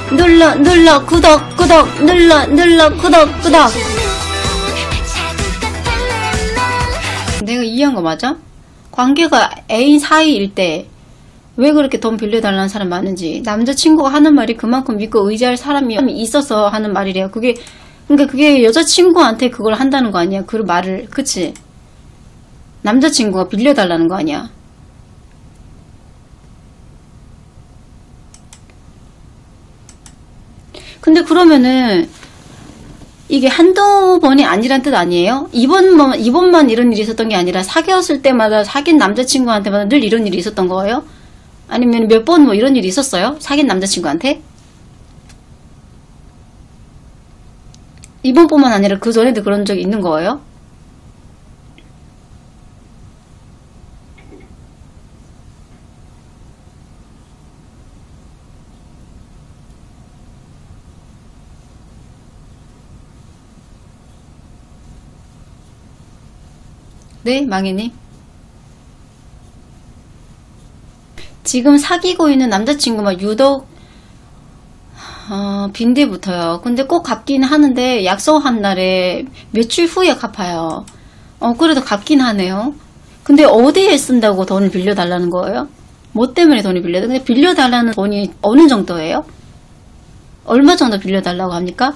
눌러 구독 눌러 구독. 내가 이해한 거 맞아? 관계가 애인 사이일 때 왜 그렇게 돈 빌려달라는 사람 많은지, 남자친구가 하는 말이 그만큼 믿고 의지할 사람이 있어서 하는 말이래요. 그러니까 그게 여자친구한테 그걸 한다는 거 아니야, 그 말을. 그치? 남자친구가 빌려달라는 거 아니야. 근데 그러면은 이게 한두 번이 아니란 뜻 아니에요? 이번만 이런 일이 있었던 게 아니라 사귀었을 때마다 사귄 남자친구한테마다 늘 이런 일이 있었던 거예요? 아니면 몇 번 뭐 이런 일이 있었어요? 사귄 남자친구한테? 이번뿐만 아니라 그 전에도 그런 적이 있는 거예요? 네, 망해님. 지금 사귀고 있는 남자친구만 유독 빈대붙어요. 근데 꼭 갚긴 하는데 약속한 날에 며칠 후에 갚아요. 그래도 갚긴 하네요. 근데 어디에 쓴다고 돈을 빌려달라는 거예요? 뭐 때문에 돈을 근데 빌려달라는 돈이 어느 정도예요? 얼마 정도 빌려달라고 합니까?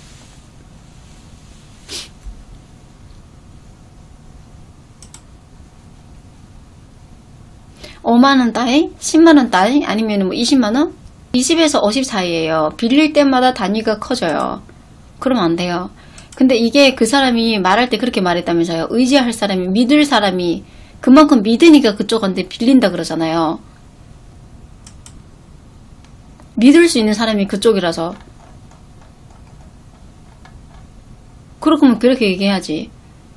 5만원 따위? 10만원 따위? 아니면 뭐 20만원? 20에서 50 사이에요. 빌릴 때마다 단위가 커져요. 그러면 안 돼요. 근데 이게 그 사람이 말할 때 그렇게 말했다면서요. 의지할 사람이, 믿을 사람이, 그만큼 믿으니까 그쪽한테 빌린다 그러잖아요. 믿을 수 있는 사람이 그쪽이라서. 그렇구면 그렇게 얘기해야지.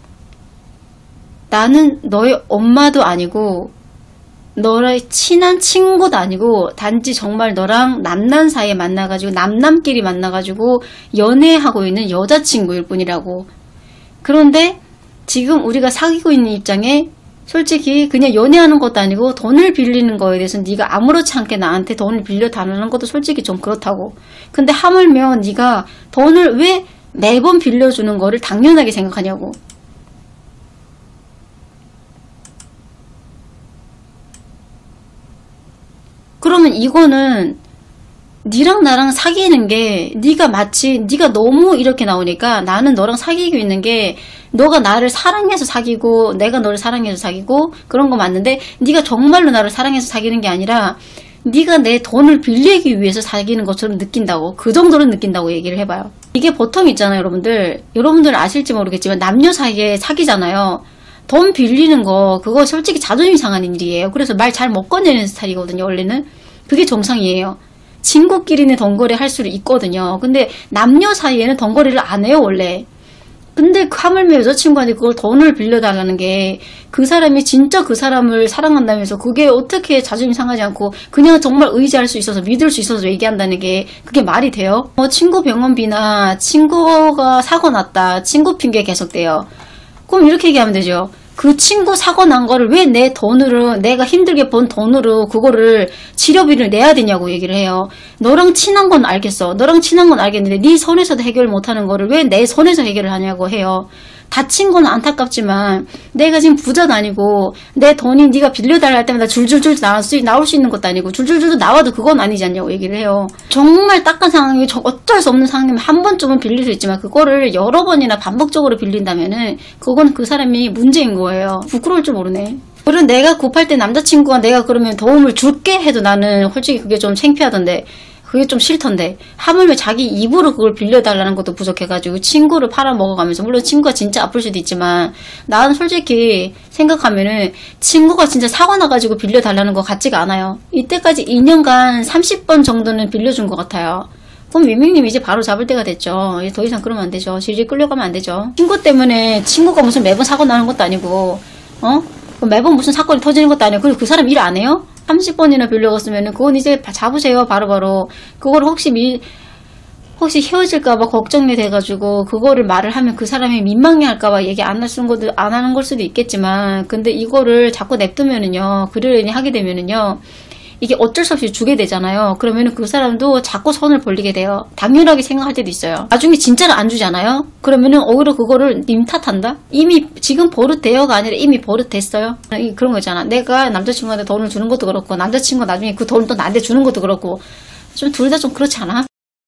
나는 너의 엄마도 아니고 너의 친한 친구도 아니고 단지 정말 너랑 남남 사이에 만나가지고 남남끼리 만나가지고 연애하고 있는 여자친구일 뿐이라고. 그런데 지금 우리가 사귀고 있는 입장에 솔직히 그냥 연애하는 것도 아니고 돈을 빌리는 거에 대해서 네가 아무렇지 않게 나한테 돈을 빌려달라는 것도 솔직히 좀 그렇다고. 근데 하물며 네가 돈을 왜 매번 빌려주는 거를 당연하게 생각하냐고. 그러면 이거는 니랑 나랑 사귀는 게 네가 마치 네가 너무 이렇게 나오니까 나는 너랑 사귀고 있는 게 너가 나를 사랑해서 사귀고 내가 너를 사랑해서 사귀고 그런 거 맞는데 네가 정말로 나를 사랑해서 사귀는 게 아니라 네가 내 돈을 빌리기 위해서 사귀는 것처럼 느낀다고. 그 정도로 느낀다고 얘기를 해봐요. 이게 보통 있잖아요, 여러분들 아실지 모르겠지만 남녀 사이에 사귀잖아요. 돈 빌리는 거 그거 솔직히 자존심 상하는 일이에요. 그래서 말 잘 못 꺼내는 스타일이거든요. 원래는 그게 정상이에요. 친구끼리는 돈거래 할 수 있거든요. 근데 남녀 사이에는 돈거래를 안 해요, 원래. 근데 하물며 여자친구한테 그걸 돈을 빌려달라는 게 그 사람이 진짜 그 사람을 사랑한다면서 그게 어떻게 자존심 상하지 않고 그냥 정말 의지할 수 있어서 믿을 수 있어서 얘기한다는 게 그게 말이 돼요? 친구 병원비나 친구가 사고 났다, 친구 핑계 계속돼요. 그럼 이렇게 얘기하면 되죠. 그 친구 사고 난 거를 왜 내 돈으로, 내가 힘들게 번 돈으로 그거를 치료비를 내야 되냐고 얘기를 해요. 너랑 친한 건 알겠어. 너랑 친한 건 알겠는데 네 손에서도 해결 못하는 거를 왜 내 손에서 해결을 하냐고 해요. 다친 건 안타깝지만 내가 지금 부자도 아니고 내 돈이 네가 빌려달라 할 때마다 줄줄줄 나올 수 있는 것도 아니고 줄줄줄 나와도 그건 아니지 않냐고 얘기를 해요. 정말 딱한 상황이 어쩔 수 없는 상황이면 한 번쯤은 빌릴 수 있지만 그거를 여러 번이나 반복적으로 빌린다면은 그건 그 사람이 문제인 거예요. 부끄러울 줄 모르네. 그리고 내가 급할 때 남자친구가 내가 그러면 도움을 줄게 해도 나는 솔직히 그게 좀 창피하던데, 그게 좀 싫던데, 하물며 자기 입으로 그걸 빌려달라는 것도 부족해가지고 친구를 팔아먹어가면서, 물론 친구가 진짜 아플 수도 있지만 나는 솔직히 생각하면은 친구가 진짜 사고 나가지고 빌려달라는 거 같지가 않아요. 이때까지 2년간 30번 정도는 빌려준 것 같아요. 그럼 민민님 이제 바로 잡을 때가 됐죠. 이제 더 이상 그러면 안 되죠. 질질 끌려가면 안 되죠. 친구 때문에 친구가 무슨 매번 사고 나는 것도 아니고 매번 무슨 사건이 터지는 것도 아니고, 그리고 그 사람 일 안 해요? 30번이나 빌려갔으면은 그건 이제 잡으세요, 바로바로. 그걸 혹시 헤어질까봐 걱정이 돼가지고 그거를 말을 하면 그 사람이 민망해할까봐 얘기 안 하는 걸 수도 있겠지만, 근데 이거를 자꾸 냅두면은요, 그러려니 하게 되면은요, 이게 어쩔 수 없이 주게 되잖아요. 그러면 그 사람도 자꾸 손을 벌리게 돼요. 당연하게 생각할 때도 있어요. 나중에 진짜로 안 주잖아요. 그러면은 오히려 그거를 님 탓한다? 이미 지금 버릇되어가 아니라 이미 버릇됐어요. 그런 거 있잖아. 내가 남자친구한테 돈을 주는 것도 그렇고 남자친구가 나중에 그 돈을 또 나한테 주는 것도 그렇고 좀 둘 다 좀 그렇지 않아?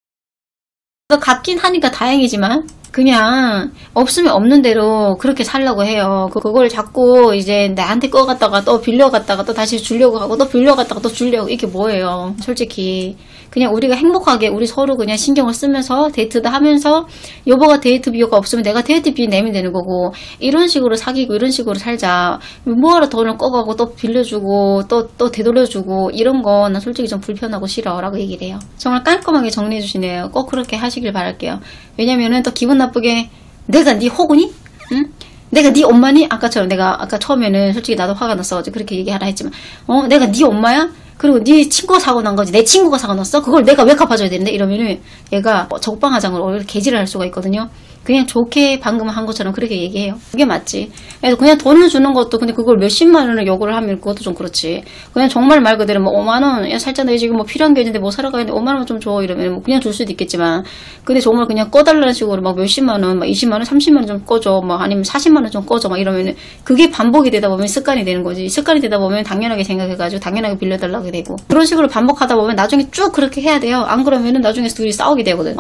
같긴 하니까 다행이지만 그냥 없으면 없는 대로 그렇게 살려고 해요. 그걸 자꾸 이제 나한테 꺼갔다가 또 빌려갔다가 또 다시 주려고 하고 또 빌려갔다가 또 주려고 이게 뭐예요. 솔직히 그냥 우리가 행복하게 우리 서로 그냥 신경을 쓰면서 데이트도 하면서 여보가 데이트 비용가 없으면 내가 데이트 비 내면 되는 거고 이런 식으로 사귀고 이런 식으로 살자. 뭐하러 돈을 꺼가고 또 빌려주고 또 되돌려주고 이런 거 나 솔직히 좀 불편하고 싫어 라고 얘기를 해요. 정말 깔끔하게 정리해 주시네요. 꼭 그렇게 하시길 바랄게요. 왜냐면은 또 기분 나쁘게 내가 네 호구니? 응? 내가 네 엄마니? 아까처럼 내가 아까 처음에는 솔직히 나도 화가 났어가지고 그렇게 얘기하라 했지만 내가 네 엄마야? 그리고 네 친구가 사고 난 거지 내 친구가 사고 났어? 그걸 내가 왜 갚아줘야 되는데? 이러면은 얘가 적방하장으로 오히려 개지를 할 수가 있거든요. 그냥 좋게 방금 한 것처럼 그렇게 얘기해요. 그게 맞지. 그래서 그냥 돈을 주는 것도 근데 그걸 몇십만 원을 요구를 하면 그것도 좀 그렇지. 그냥 정말 말 그대로 뭐 5만 원, 야 살짝 내 지금 뭐 필요한 게 있는데 뭐 사러 가야 되는데 5만 원 좀 줘 이러면 뭐 그냥 줄 수도 있겠지만 근데 정말 그냥 꺼달라는 식으로 막 몇십만 원, 막 20만 원, 30만 원 좀 꺼줘, 뭐 아니면 40만 원 좀 꺼줘 막 이러면은 그게 반복이 되다 보면 습관이 되는 거지. 습관이 되다 보면 당연하게 생각해가지고 당연하게 빌려달라고 되고 그런 식으로 반복하다 보면 나중에 쭉 그렇게 해야 돼요. 안 그러면은 나중에 둘이 싸우게 되거든.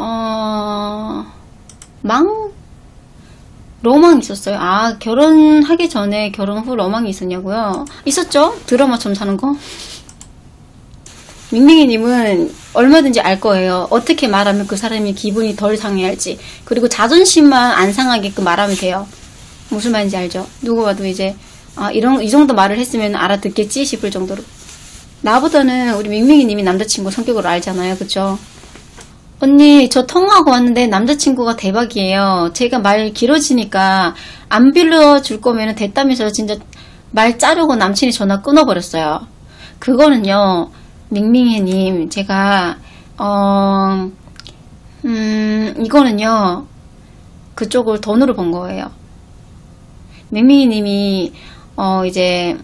로망이 있었어요. 아, 결혼하기 전에 결혼 후 로망이 있었냐고요? 있었죠? 드라마처럼 사는 거? 밍밍이님은 얼마든지 알 거예요. 어떻게 말하면 그 사람이 기분이 덜 상해할지. 그리고 자존심만 안 상하게끔 말하면 돼요. 무슨 말인지 알죠? 누구 봐도 이제 이 정도 말을 했으면 알아듣겠지 싶을 정도로. 나보다는 우리 밍밍이님이 남자친구 성격을 알잖아요. 그쵸? 언니 저 통화하고 왔는데 남자친구가 대박이에요. 제가 말 길어지니까 안 빌려줄 거면 됐다면서 진짜 말 자르고 남친이 전화 끊어버렸어요. 그거는요 밍밍이님 제가 이거는요 그쪽을 돈으로 번 거예요. 밍밍이님이 이제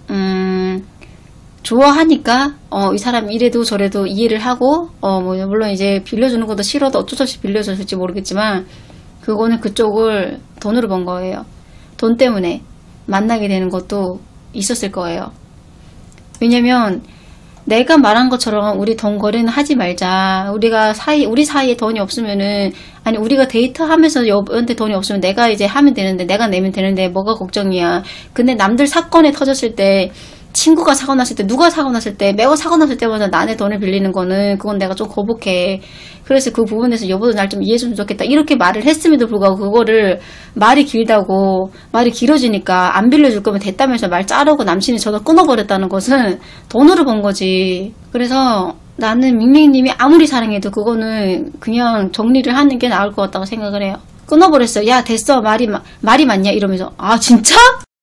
좋아하니까 이 사람 이래도 저래도 이해를 하고 뭐 물론 이제 빌려주는 것도 싫어도 어쩔 수 없이 빌려줬을지 모르겠지만 그거는 그쪽을 돈으로 번 거예요. 돈 때문에 만나게 되는 것도 있었을 거예요. 왜냐면 내가 말한 것처럼 우리 돈 거래는 하지 말자. 우리 사이에 돈이 없으면은 아니 우리가 데이트하면서 여보한테 돈이 없으면 내가 이제 하면 되는데 내가 내면 되는데 뭐가 걱정이야. 근데 남들 사건에 터졌을 때 친구가 사고 났을 때 누가 사고 났을 때 매가 사고 났을 때마다 나의 돈을 빌리는 거는 그건 내가 좀 거북해. 그래서 그 부분에서 여보도 날 좀 이해해주면 좋겠다 이렇게 말을 했음에도 불구하고 그거를 말이 길다고 말이 길어지니까 안 빌려줄 거면 됐다면서 말 자르고 남친이 전화 끊어버렸다는 것은 돈으로 번 거지. 그래서 나는 밍밍님이 아무리 사랑해도 그거는 그냥 정리를 하는 게 나을 것 같다고 생각을 해요. 끊어버렸어. 야 됐어 말이 맞냐 이러면서 아 진짜?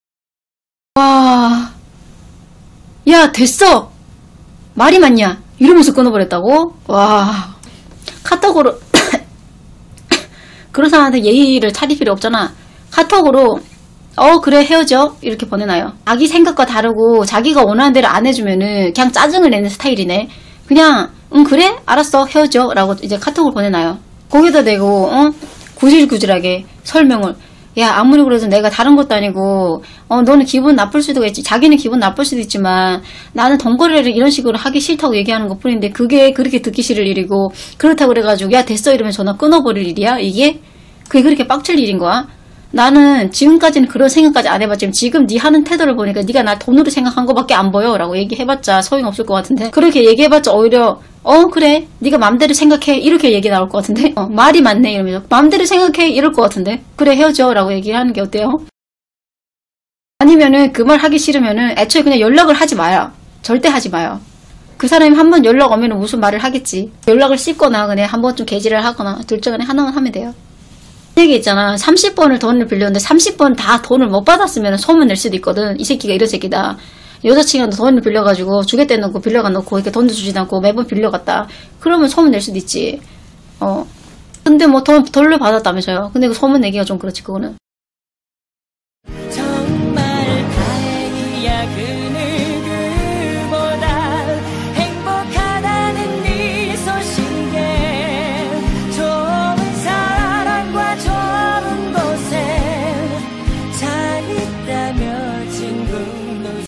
와 야 됐어 말이 맞냐 이러면서 끊어버렸다고? 와 카톡으로 그런 사람한테 예의를 차릴 필요 없잖아. 카톡으로 그래 헤어져 이렇게 보내놔요. 자기 생각과 다르고 자기가 원하는 대로 안 해주면은 그냥 짜증을 내는 스타일이네. 그냥 그래 알았어 헤어져 라고 이제 카톡을 보내놔요. 거기다 대고 구질구질하게 설명을 야 아무리 그래도 내가 다른 것도 아니고 너는 기분 나쁠 수도 있지. 자기는 기분 나쁠 수도 있지만 나는 돈거래를 이런 식으로 하기 싫다고 얘기하는 것 뿐인데 그게 그렇게 듣기 싫을 일이고 그렇다고 그래가지고 야 됐어 이러면 전화 끊어버릴 일이야 이게? 그게 그렇게 빡칠 일인 거야? 나는 지금까지는 그런 생각까지 안 해봤지만 지금 네 하는 태도를 보니까 네가 날 돈으로 생각한 거밖에 안 보여 라고 얘기해봤자 소용없을 것 같은데 그렇게 얘기해봤자 오히려 그래 네가 맘대로 생각해 이렇게 얘기 나올 것 같은데 말이 맞네 이러면서 맘대로 생각해 이럴 것 같은데 그래 헤어져 라고 얘기를 하는 게 어때요? 아니면은 그 말 하기 싫으면은 애초에 그냥 연락을 하지 마요. 절대 하지 마요. 그 사람이 한번 연락 오면은 무슨 말을 하겠지. 연락을 씻거나 그냥 한번 좀 개지를 하거나 둘 중 안에 하나만 하면 돼요. 얘기 있잖아. 30번을 돈을 빌렸는데 30번 다 돈을 못 받았으면 소문 낼 수도 있거든. 이 새끼가 이런 새끼다. 여자친구한테 돈을 빌려가지고 주겠다 놓고 빌려가 놓고 이렇게 돈도 주지도 않고 매번 빌려갔다. 그러면 소문 낼 수도 있지. 근데 뭐 돈 돌려받았다면서요. 근데 그 소문 내기가 좀 그렇지 그거는.